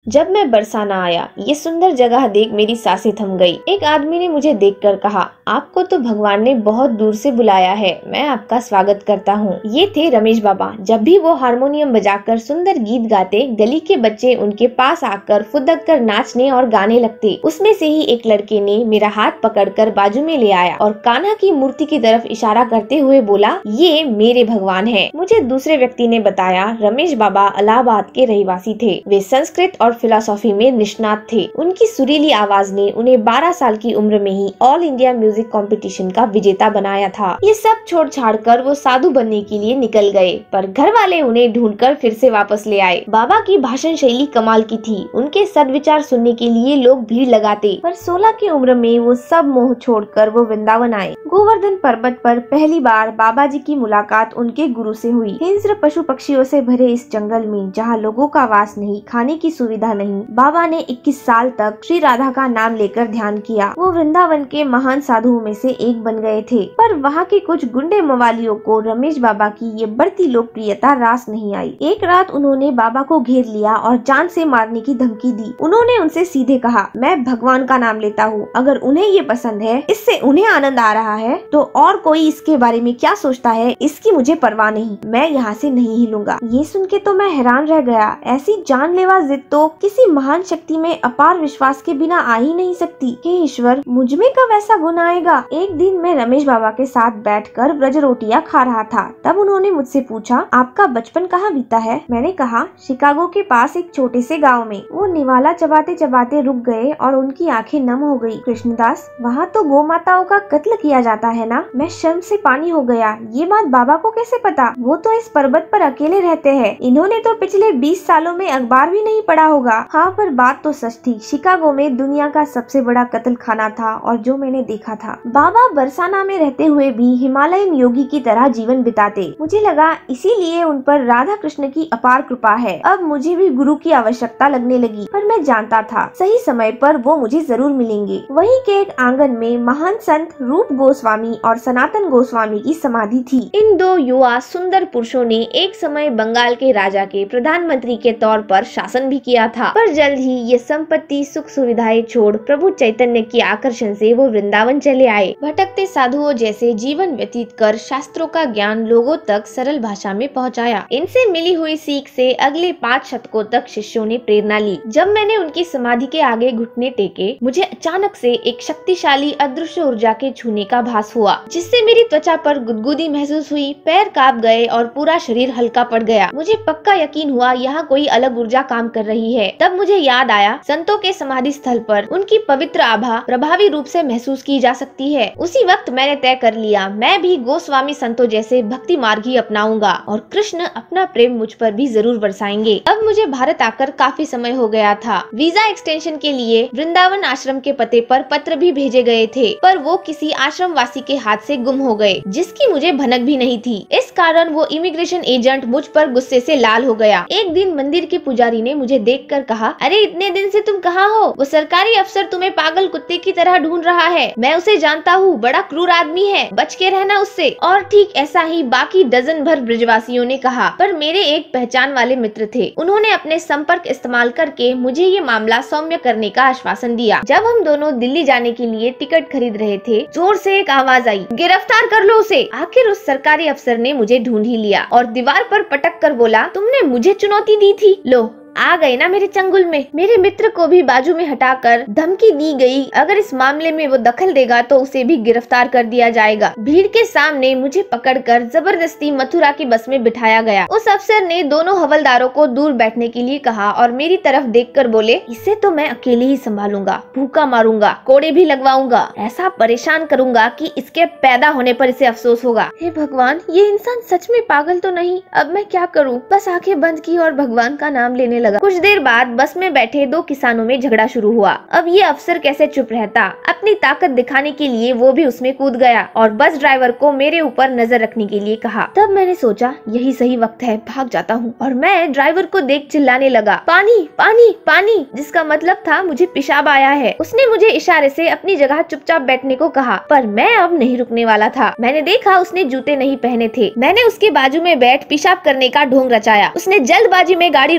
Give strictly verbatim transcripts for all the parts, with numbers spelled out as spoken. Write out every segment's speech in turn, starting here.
जब मैं बरसाना आया, ये सुंदर जगह देख मेरी सांसें थम गई। एक आदमी ने मुझे देखकर कहा, आपको तो भगवान ने बहुत दूर से बुलाया है, मैं आपका स्वागत करता हूँ। ये थे रमेश बाबा। जब भी वो हारमोनियम बजाकर सुंदर गीत गाते, गली के बच्चे उनके पास आकर फुदक कर नाचने और गाने लगते। उसमें से ही एक लड़के ने मेरा हाथ पकड़कर बाजू में ले आया और कान्हा की मूर्ति की तरफ इशारा करते हुए बोला, ये मेरे भगवान है। मुझे दूसरे व्यक्ति ने बताया, रमेश बाबा इलाहाबाद के रहवासी थे। वे संस्कृत और फिलोसॉफी में निष्णात थे। उनकी सुरीली आवाज ने उन्हें बारह साल की उम्र में ही ऑल इंडिया म्यूजिक कंपटीशन का विजेता बनाया था। ये सब छोड़ छाड़ कर वो साधु बनने के लिए निकल गए, पर घर वाले उन्हें ढूंढकर फिर से वापस ले आए। बाबा की भाषण शैली कमाल की थी। उनके सद्विचार सुनने के लिए लोग भीड़ लगाते। पर सोलह की उम्र में वो सब मोह छोड़कर वो वृंदावन आए। गोवर्धन पर्वत पर पहली बार बाबा जी की मुलाकात उनके गुरु से हुई। हिंस्र पशु पक्षियों से भरे इस जंगल में, जहाँ लोगों का वास नहीं, खाने की सुविधा नहीं, बाबा ने इक्कीस साल तक श्री राधा का नाम लेकर ध्यान किया। वो वृंदावन के महान साधुओं में से एक बन गए थे। पर वहाँ के कुछ गुंडे मवालियों को रमेश बाबा की ये बढ़ती लोकप्रियता रास नहीं आई। एक रात उन्होंने बाबा को घेर लिया और जान से मारने की धमकी दी। उन्होंने उनसे सीधे कहा, मैं भगवान का नाम लेता हूँ, अगर उन्हें ये पसंद है, इससे उन्हें आनंद आ रहा है, तो और कोई इसके बारे में क्या सोचता है, इसकी मुझे परवाह नहीं, मैं यहाँ से नहीं हिलूंगा। ये सुन के तो मैं हैरान रह गया। ऐसी जानलेवा जिद तो किसी महान शक्ति में अपार विश्वास के बिना आ ही नहीं सकती। हे ईश्वर, मुझ में कब ऐसा गुण आएगा। एक दिन मैं रमेश बाबा के साथ बैठकर ब्रज रोटियां खा रहा था। तब उन्होंने मुझसे पूछा, आपका बचपन कहाँ बीता है। मैंने कहा, शिकागो के पास एक छोटे से गाँव में। वो निवाला चबाते चबाते रुक गए और उनकी आंखें नम हो गई। कृष्णदास, वहाँ तो गौ माताओं का कत्ल किया जाता है ना। मैं शर्म से पानी हो गया। ये बात बाबा को कैसे पता। वो तो इस पर्वत पर अकेले रहते हैं। इन्होंने तो पिछले बीस सालों में अखबार भी नहीं पढ़ा होगा। हाँ, पर बात तो सच थी। शिकागो में दुनिया का सबसे बड़ा कत्ल खाना था और जो मैंने देखा था। बाबा बरसाना में रहते हुए भी हिमालयन योगी की तरह जीवन बिताते। मुझे लगा इसीलिए उन पर राधा कृष्ण की अपार कृपा है। अब मुझे भी गुरु की आवश्यकता लगने लगी। पर मैं जानता था सही समय पर वो मुझे जरूर मिलेंगे। वहीं के एक आंगन में महान संत रूप गोस्वामी और सनातन गोस्वामी की समाधि थी। इन दो युवा सुंदर पुरुषों ने एक समय बंगाल के राजा के प्रधानमंत्री के तौर पर शासन भी किया था। पर जल्द ही ये संपत्ति सुख सुविधाएं छोड़ प्रभु चैतन्य के आकर्षण से वो वृंदावन चले आए। भटकते साधुओं जैसे जीवन व्यतीत कर शास्त्रों का ज्ञान लोगों तक सरल भाषा में पहुंचाया। इनसे मिली हुई सीख से अगले पाँच शतकों तक शिष्यों ने प्रेरणा ली। जब मैंने उनकी समाधि के आगे घुटने टेके, मुझे अचानक से एक शक्तिशाली अदृश्य ऊर्जा के छूने का भास हुआ, जिससे मेरी त्वचा पर गुदगुदी महसूस हुई, पैर कांप गए और पूरा शरीर हल्का पड़ गया। मुझे पक्का यकीन हुआ यहाँ कोई अलग ऊर्जा काम कर रही है। तब मुझे याद आया, संतों के समाधि स्थल पर उनकी पवित्र आभा प्रभावी रूप से महसूस की जा सकती है। उसी वक्त मैंने तय कर लिया, मैं भी गोस्वामी संतों जैसे भक्ति मार्ग ही अपनाऊंगा और कृष्ण अपना प्रेम मुझ पर भी जरूर बरसाएंगे। अब मुझे भारत आकर काफी समय हो गया था। वीजा एक्सटेंशन के लिए वृंदावन आश्रम के पते पर पत्र भी भेजे गए थे, पर वो किसी आश्रम वासी के हाथ से गुम हो गए, जिसकी मुझे भनक भी नहीं थी। इस कारण वो इमिग्रेशन एजेंट मुझ पर गुस्से से लाल हो गया। एक दिन मंदिर के पुजारी ने मुझे देखकर कहा, अरे इतने दिन से तुम कहाँ हो? वो सरकारी अफसर तुम्हें पागल कुत्ते की तरह ढूंढ रहा है। मैं उसे जानता हूँ, बड़ा क्रूर आदमी है, बच के रहना उससे। और ठीक ऐसा ही बाकी डजन भर ब्रजवासियों ने कहा। पर मेरे एक पहचान वाले मित्र थे। उन्होंने अपने संपर्क इस्तेमाल करके मुझे ये मामला सौम्य करने का आश्वासन दिया। जब हम दोनों दिल्ली जाने के लिए टिकट खरीद रहे थे, जोर से एक आवाज आई, गिरफ्तार कर लो उसे। आखिर उस सरकारी अफसर ने मुझे ढूंढ ही लिया और दीवार पर पटक कर बोला, तुमने मुझे चुनौती दी थी, लो आ गए ना मेरे चंगुल में। मेरे मित्र को भी बाजू में हटाकर धमकी दी गई, अगर इस मामले में वो दखल देगा तो उसे भी गिरफ्तार कर दिया जाएगा। भीड़ के सामने मुझे पकड़कर जबरदस्ती मथुरा की बस में बिठाया गया। उस अफसर ने दोनों हवलदारों को दूर बैठने के लिए कहा और मेरी तरफ देखकर बोले, इसे तो मैं अकेले ही संभालूंगा, भूखा मारूंगा, कोड़े भी लगवाऊंगा, ऐसा परेशान करूंगा कि इसके पैदा होने पर इसे अफसोस होगा। हे भगवान, ये इंसान सच में पागल तो नहीं? अब मैं क्या करूं? बस आंखें बंद की और भगवान का नाम लेने लगा। कुछ देर बाद बस में बैठे दो किसानों में झगड़ा शुरू हुआ। अब ये अफसर कैसे चुप रहता। अपनी ताकत दिखाने के लिए वो भी उसमें कूद गया और बस ड्राइवर को मेरे ऊपर नजर रखने के लिए कहा। तब मैंने सोचा यही सही वक्त है, भाग जाता हूँ। और मैं ड्राइवर को देख चिल्लाने लगा, पानी पानी पानी, जिसका मतलब था मुझे पेशाब आया है। उसने मुझे इशारे से अपनी जगह चुपचाप बैठने को कहा, पर मैं अब नहीं रुकने वाला था। मैंने देखा उसने जूते नहीं पहने थे। मैंने उसके बाजू में बैठ पेशाब करने का ढोंग रचाया। उसने जल्दबाजी में गाड़ी रोकी और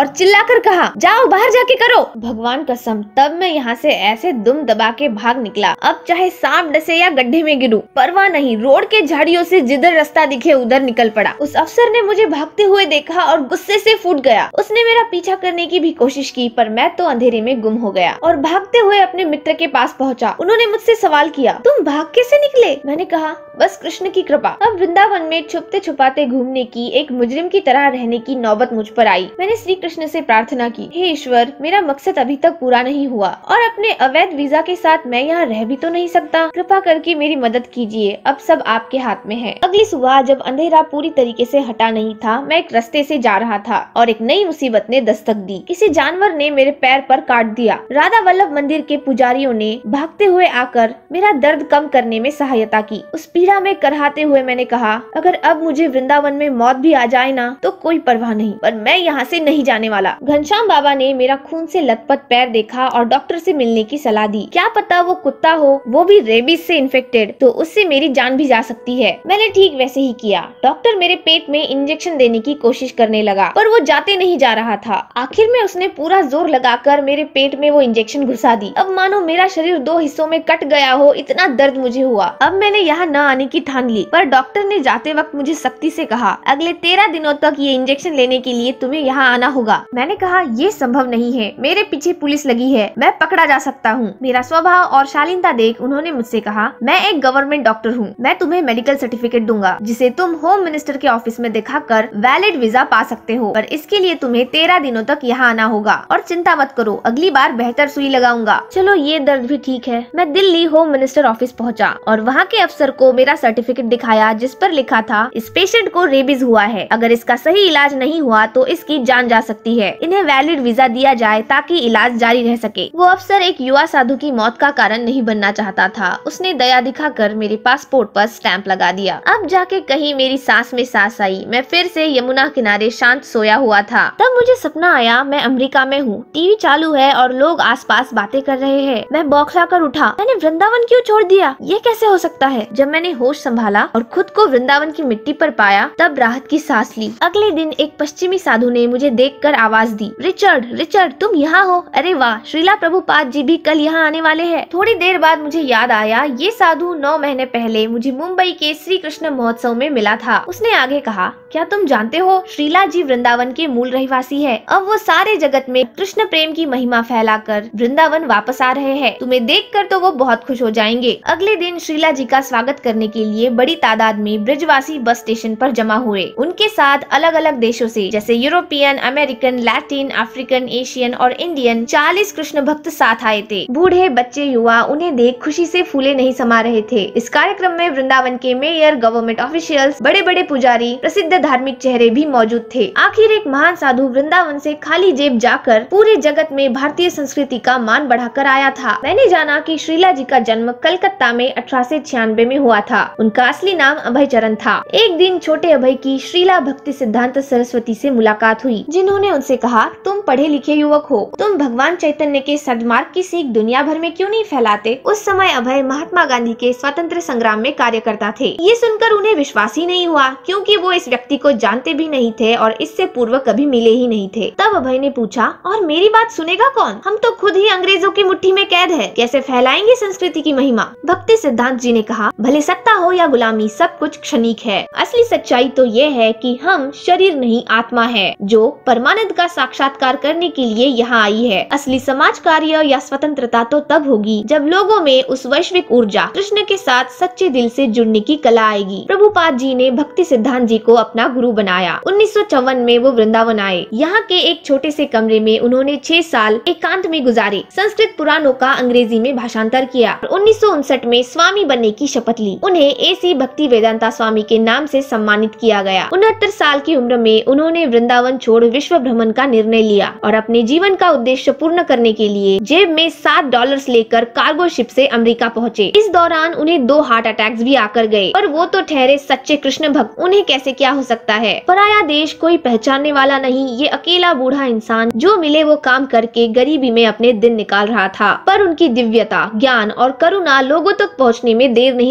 और चिल्लाकर कहा, जाओ बाहर जाके करो। भगवान कसम, तब मैं यहाँ से ऐसे दुम दबा के भाग निकला। अब चाहे सांप डसे या गड्ढे में गिरूं, परवाह नहीं, रोड के झाड़ियों से जिधर रास्ता दिखे उधर निकल पड़ा। उस अफसर ने मुझे भागते हुए देखा और गुस्से से फूट गया। उसने मेरा पीछा करने की भी कोशिश की, पर मैं तो अंधेरे में गुम हो गया और भागते हुए अपने मित्र के पास पहुंचा। उन्होंने मुझसे सवाल किया, तुम भाग कैसे निकले? मैंने कहा, बस कृष्ण की कृपा। अब वृंदावन में छुपते छुपाते घूमने की, एक मुजरिम की तरह रहने की नौबत मुझ पर आई। मैंने श्री कृष्ण से प्रार्थना की, हे ईश्वर, मेरा मकसद अभी तक पूरा नहीं हुआ और अपने अवैध वीजा के साथ मैं यहाँ रह भी तो नहीं सकता। कृपा करके मेरी मदद कीजिए, अब सब आपके हाथ में है। अगली सुबह जब अंधेरा पूरी तरीके से हटा नहीं था, मैं एक रास्ते से जा रहा था और एक नई मुसीबत ने दस्तक दी। किसी जानवर ने मेरे पैर पर काट दिया। राधा वल्लभ मंदिर के पुजारियों ने भागते हुए आकर मेरा दर्द कम करने में सहायता की। उस पीड़ा में करहाते हुए मैंने कहा, अगर अब मुझे वृंदावन में मौत भी आ जाए ना तो कोई परवाह नहीं, पर मैं यहाँ से नहीं जाने वाला। घनश्याम बाबा ने मेरा खून से लथपथ पैर देखा और डॉक्टर से मिलने की सलाह दी। क्या पता वो कुत्ता हो, वो भी रेबीज से इन्फेक्टेड, तो उससे मेरी जान भी जा सकती है। मैंने ठीक वैसे ही किया। डॉक्टर मेरे पेट में इंजेक्शन देने की कोशिश करने लगा, पर वो जाते नहीं जा रहा था। आखिर में उसने पूरा जोर लगाकर मेरे पेट में वो इंजेक्शन घुसा दी। अब मानो मेरा शरीर दो हिस्सों में कट गया हो, इतना दर्द मुझे हुआ। अब मैंने यहाँ न आने की ठान ली, पर डॉक्टर ने जाते वक्त मुझे सख्ती से कहा, अगले तेरह दिनों तक ये इंजेक्शन लेने के लिए तुम्हें यहाँ आना होगा। मैंने कहा, ये संभव नहीं है, मेरे पीछे पुलिस लगी है, मैं पकड़ा जा सकता हूँ। मेरा स्वभाव और शालीनता देख उन्होंने मुझसे कहा, मैं एक गवर्नमेंट डॉक्टर हूँ, मैं तुम्हें मेडिकल सर्टिफिकेट दूंगा जिसे तुम होम मिनिस्टर के ऑफिस में दिखाकर वैलिड वीजा पा सकते हो, पर इसके लिए तुम्हें तेरह दिनों तक यहाँ आना होगा। और चिंता मत करो, अगली बार बेहतर सुई लगाऊंगा। चलो ये दर्द भी ठीक है। मैं दिल्ली होम मिनिस्टर ऑफिस पहुँचा और वहाँ के अफसर को मेरा सर्टिफिकेट दिखाया जिस पर लिखा था, इस पेशेंट को रेबीज हुआ है, अगर इसका सही इलाज नहीं हुआ तो इसकी जान जा सकती है, इन्हें वैलिड वीजा दिया जाए ताकि इलाज जारी रह सके। वो अफसर एक युवा साधु की मौत का कारण नहीं बनना चाहता था। उसने दया दिखाकर मेरे पासपोर्ट पर स्टैंप लगा दिया। अब जाके कहीं मेरी सांस में सांस आई। मैं फिर से यमुना किनारे शांत सोया हुआ था। तब मुझे सपना आया, मैं अमेरिका में हूँ, टीवी चालू है और लोग आसपास बातें कर रहे हैं। मैं बौखला कर उठा, मैंने वृंदावन क्यों छोड़ दिया? ये कैसे हो सकता है? जब मैंने होश संभाला और खुद को वृंदावन की मिट्टी पर पाया, तब राहत की सांस ली। अगले दिन एक पश्चिमी साधु ने मुझे देखकर आवाज दी, रिचर्ड रिचर्ड तुम यहाँ हो? अरे वाह, श्रीला प्रभुपाद जी भी कल यहाँ आने वाले हैं। थोड़ी देर बाद मुझे याद आया, ये साधु नौ महीने पहले मुझे मुंबई के श्री कृष्ण महोत्सव में मिला था। उसने आगे कहा, क्या तुम जानते हो, श्रीला जी वृंदावन के मूल रहवासी है। अब वो सारे जगत में कृष्ण प्रेम की महिमा फैलाकर वृंदावन वापस आ रहे हैं। तुम्हें देखकर तो वो बहुत खुश हो जाएंगे। अगले दिन श्रीला जी का स्वागत करने के लिए बड़ी तादाद में ब्रजवासी बस स्टेशन पर जमा हुए। उनके साथ अलग अलग देशों से, जैसे European, American, Latin, African, Asian और इंडियन चालीस कृष्ण भक्त साथ आए थे। बूढ़े, बच्चे, युवा उन्हें देख खुशी से फूले नहीं समा रहे थे। इस कार्यक्रम में वृंदावन के मेयर, गवर्नमेंट ऑफिशियल्स, बड़े बड़े पुजारी, प्रसिद्ध धार्मिक चेहरे भी मौजूद थे। आखिर एक महान साधु वृंदावन से खाली जेब जाकर पूरे जगत में भारतीय संस्कृति का मान बढ़ाकर आया था। मैंने जाना कि श्रीला जी का जन्म कलकत्ता में अठारह सौ छियानवे में हुआ था। उनका असली नाम अभय चरण था। एक दिन छोटे अभय की श्रीला भक्ति सिद्धांत सरस्वती से मुलाकात हुई, जिन्होंने उनसे कहा, तुम पढ़े लिखे युवक हो, तुम भगवान चैतन्य के सद्मार्ग की सीख दुनिया भर में क्यों नहीं फैलाते? उस समय अभय महात्मा गांधी के स्वतंत्र संग्राम में कार्य करता थे। ये सुनकर उन्हें विश्वास ही नहीं हुआ, क्योंकि वो इस व्यक्ति को जानते भी नहीं थे और इससे पूर्व कभी मिले ही नहीं थे। तब अभय ने पूछा, और मेरी बात सुनेगा कौन? हम तो खुद ही अंग्रेजों की मुट्ठी में कैद है, कैसे फैलाएंगे संस्कृति की महिमा? भक्ति सिद्धांत जी ने कहा, भले सत्ता हो या गुलामी, सब कुछ क्षणिक है। असली सच्चाई तो ये है कि हम शरीर नहीं आत्मा है, जो परमानंद का साक्षात्कार करने के लिए यहाँ आई है। असली समाज कार्य या स्वतंत्रता तो तब होगी जब लोगों में उस वैश्विक ऊर्जा कृष्ण के साथ सच्चे दिल से जुड़ने की कला आएगी। प्रभुपाद जी ने भक्ति सिद्धांत जी को अपना गुरु बनाया। उन्नीस सौ चौवन में वो वृंदावन आए। यहाँ के एक छोटे से कमरे में उन्होंने छह साल एकांत में गुजारे। संस्कृत पुराणों का अंग्रेजी में भाषांतर किया। उन्नीस सौ उनसठ में स्वामी बनने की शपथ ली। उन्हें एसी भक्ति वेदांता स्वामी के नाम से सम्मानित किया गया। उनहत्तर साल की उम्र में उन्होंने वृंदावन छोड़ विश्व भ्रमण का निर्णय लिया और अपने जीवन का उद्देश्य पूर्ण करने के लिए जेब में सात डॉलर्स लेकर कार्गो शिप से अमेरिका पहुँचे। इस दौरान उन्हें दो हार्ट अटैक्स भी आकर गए, पर वो तो ठहरे सच्चे कृष्ण भक्त, उन्हें कैसे क्या हो सकता है? पराया देश, कोई पहचानने वाला नहीं, ये अकेला बूढ़ा इंसान जो मिले वो काम करके गरीबी में अपने दिन निकाल रहा था। पर उनकी दिव्यता, ज्ञान और करुणा लोगों तक पहुंचने में देर नहीं लगी।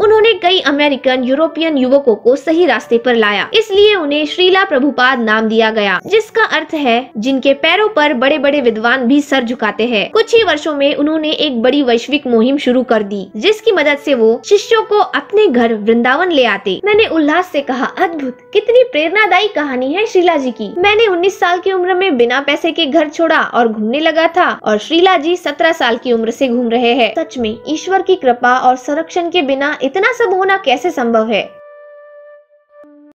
उन्होंने कई अमेरिकन यूरोपियन युवकों को सही रास्ते पर लाया, इसलिए उन्हें श्रीला प्रभुपाद नाम दिया गया, जिसका अर्थ है जिनके पैरों पर बड़े बड़े विद्वान भी सर झुकाते हैं। कुछ ही वर्षों में उन्होंने एक बड़ी वैश्विक मुहिम शुरू कर दी, जिसकी मदद से वो शिष्यों को अपने घर वृंदावन ले आते। मैंने उल्लास से कहा, अद्भुत, कितनी प्रेरणादायी कहानी है श्रीला जी की। मैंने उन्नीस साल की उम्र में बिना पैसे के घर छोड़ा और घूमने लगा था, और श्रीला जी सत्रह साल की उम्र से घूम रहे हैं। सच में ईश्वर की कृपा और संरक्षण के बिना इतना सब होना कैसे संभव है।